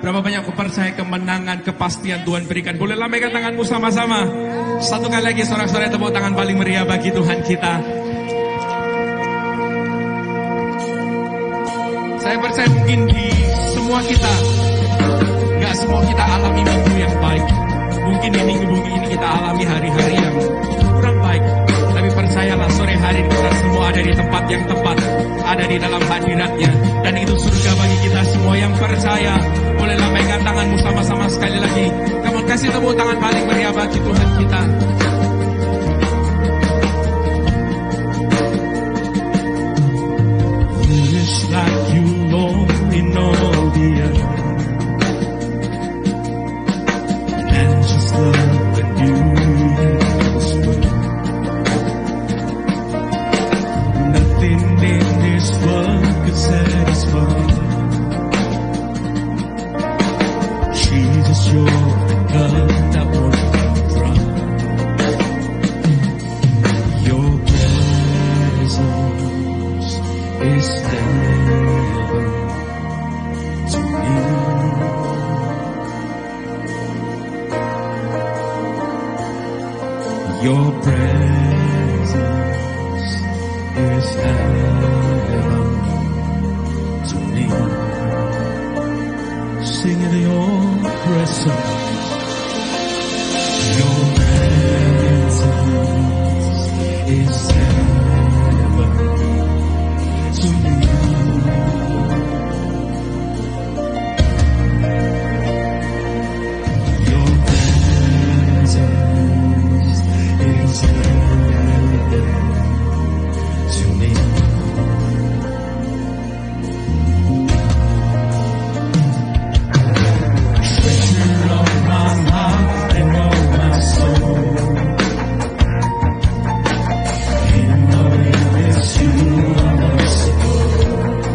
Berapa banyak aku percaya kemenangan, kepastian Tuhan berikan. Boleh lambaikan tanganmu sama-sama. Satu kali lagi sorak-sorai tepuk tangan paling meriah bagi Tuhan kita. Saya percaya mungkin di semua kita, gak semua kita alami minggu yang baik. Mungkin di minggu ini kita alami hari-hari yang kurang baik. Tapi percayalah sore hari kita semua ada di tempat yang tepat, ada di dalam hadiratnya. Dan itu surga bagi kita semua yang percaya. Boleh lambaikan tanganmu sama-sama sekali lagi. Kamu kasih tepuk tangan paling meriah bagi Tuhan kita. It's like you Lord in all the earth, and just love that you have spread. Nothing in this world could satisfy. Jesus, you're the love that won't run dry. Your presence is heaven to me. Your presence is heaven to me. Sing it, your presence. Your presence is heaven to me. Your presence is heaven to me. Treasure of my heart and of my soul. In knowing it's you I worship.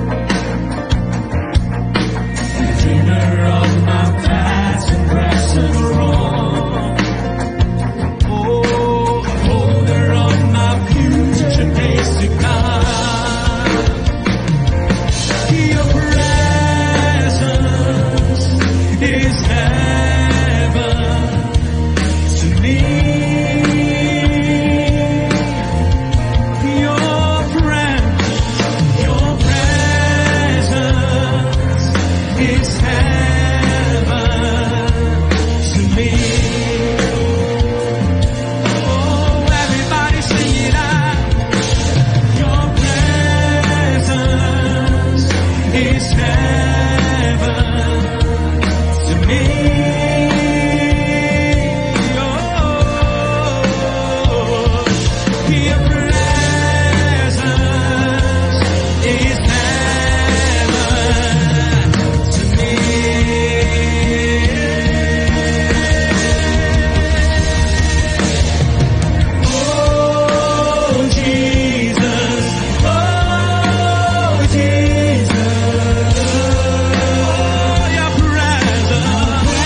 Dreamer of my past and present wrong. Oh, holder of my future days to come. Your presence is heaven to me. Your presence is heaven to me. Oh, everybody sing it out. Your presence is heaven to me. Oh, your presence is heaven to me. Oh, Jesus, oh, Jesus, oh, your presence.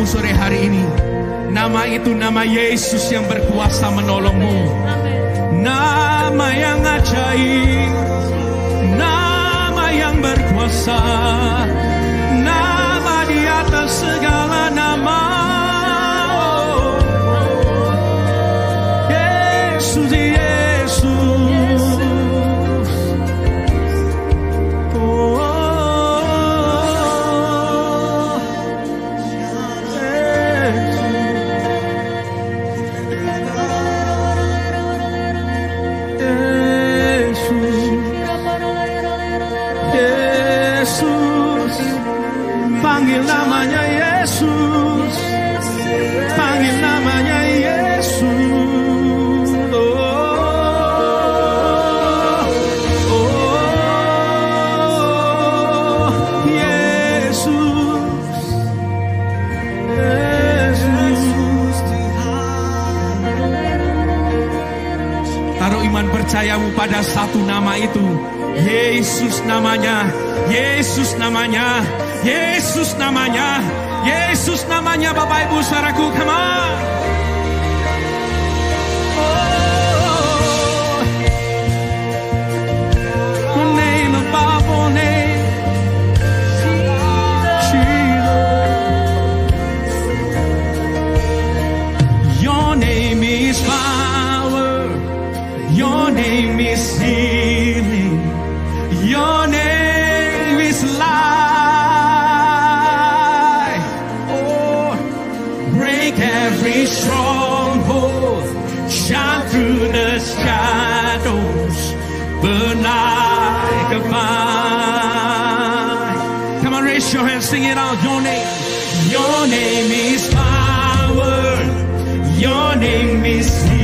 sore hari ini. Nama itu nama Yesus yang berkuasa menolongmu. Nama yang ajaib, nama yang berkuasa, nama di atas segala nama. Yesus, Yesus. Panggil namanya Yesus, panggil namanya Yesus. Yesus. Taruh iman percayamu pada satu nama itu. Yesus namanya, Yesus namanya, Yesus namanya, Yesus namanya. Bapak Ibu saudaraku, come on. The name above all name, Jesus. Your name is power, your name is healing, your name is life. Oh, break every stronghold, shine through the shadows, burn like a fire. Come on, raise your hands, sing it out. Your name is power, your name is healing.